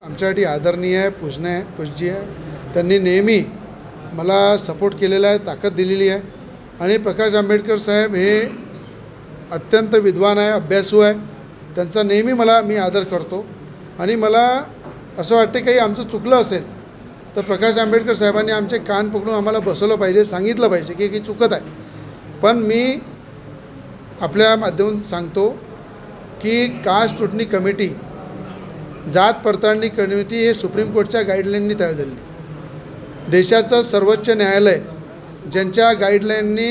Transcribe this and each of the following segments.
आमच्यासाठी आदरणीय आहे, पूज्य आहे. त्यांनी नेहमी मला सपोर्ट केलेला आहे, ताकद दिलेली आहे. आणि प्रकाश आंबेडकर साहेब हे अत्यंत विद्वान आहे, अभ्यासू आहे. त्यांचा नेहमी मी आदर करतो. आणि मला असं वाटते काही आमचं चुकलं असेल तर प्रकाश आंबेडकर साहेबांनी आमचे कान पकडून आम्हाला बसवलं पाहिजे, सांगितलं पाहिजे की काही चुकत आहे. पण मी आपल्या माध्यमातून सांगतो की कास्ट स्क्रुटनी कमिटी, जात पडताळणी कमिटी हे सुप्रीम कोर्टच्या गाईडलाईननी तयार झालेली. देशाचं सर्वोच्च न्यायालय ज्यांच्या गाईडलाईननी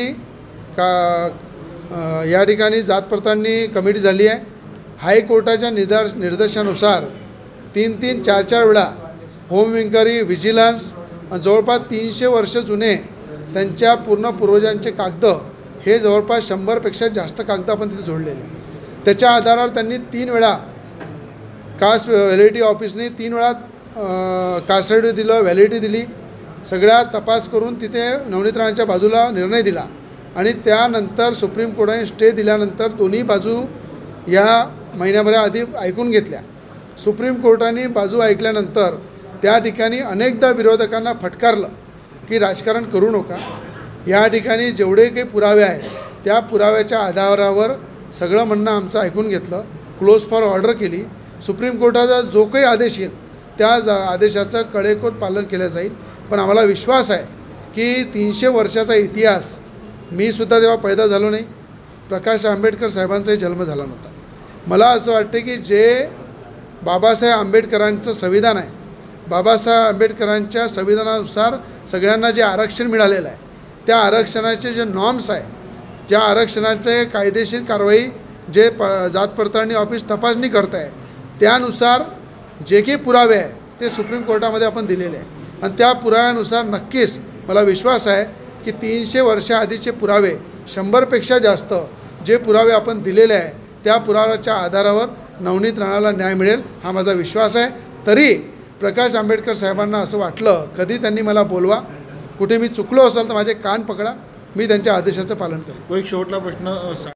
या ठिकाणी जात पडताळणी कमिटी झाली आहे. हायकोर्टाच्या निर्देशानुसार 3-3, 4-4 वेळा होम इन्क्वायरी, व्हिजिलन्स आणि जवळपास 300 वर्ष जुने त्यांच्या पूर्ण पूर्वजांचे कागद, हे जवळपास 100पेक्षा जास्त कागद आपण तिथे जोडलेले. त्याच्या आधारावर त्यांनी 3 वेळा कास्ट व्हॅलिडिटी ऑफिसने 3 वेळा कास्ट सर्टिफिकेट दिलं, व्हॅलिडिटी दिली. सगळ्या तपास करून तिथे नवनीत राणांच्या बाजूला निर्णय दिला. आणि त्यानंतर सुप्रीम कोर्टाने स्टे दिल्यानंतर दोन्ही बाजू या महिन्याभराआधी ऐकून घेतल्या. सुप्रीम कोर्टाने बाजू ऐकल्यानंतर त्या ठिकाणी अनेकदा विरोधकांना फटकारलं की राजकारण करू नका. या ठिकाणी जेवढे काही पुरावे आहेत त्या पुराव्याच्या आधारावर सगळं म्हणणं आमचं ऐकून घेतलं, क्लोज फॉर ऑर्डर केली. सुप्रीम कोर्टाचा जो काही आदेश येईल त्या आदेशाचं कडेकोट पालन केलं जाईल. पण आम्हाला विश्वास आहे की 300 वर्षाचा इतिहास, मी सुद्धा तेव्हा पैदा झालो नाही, प्रकाश आंबेडकर साहेबांचाही जन्म झाला नव्हता. मला असं वाटते की जे बाबासाहेब आंबेडकरांचं संविधान आहे, बाबासाहेब आंबेडकरांच्या संविधानानुसार सगळ्यांना जे आरक्षण मिळालेलं आहे, त्या आरक्षणाचे जे नॉर्म्स आहे, ज्या आरक्षणाचे कायदेशीर कारवाई जे जात पडताळणी ऑफिस तपासणी करत आहे, त्यानुसार जे काही पुरावे आहे ते सुप्रीम कोर्टामध्ये आपण दिलेले आहे. आणि त्या पुराव्यानुसार नक्कीच मला विश्वास आहे की 300 वर्षाआधीचे पुरावे, 100पेक्षा जास्त जे पुरावे आपण दिलेले आहे, त्या पुराव्याच्या आधारावर नवनीत राणाला न्याय मिळेल हा माझा विश्वास आहे. तरी प्रकाश आंबेडकर साहेबांना असं वाटलं, कधी त्यांनी मला बोलवा, कुठे मी चुकलो असेल तर माझे कान पकडा, मी त्यांच्या आदेशाचं पालन करेन. एक शेवटला प्रश्न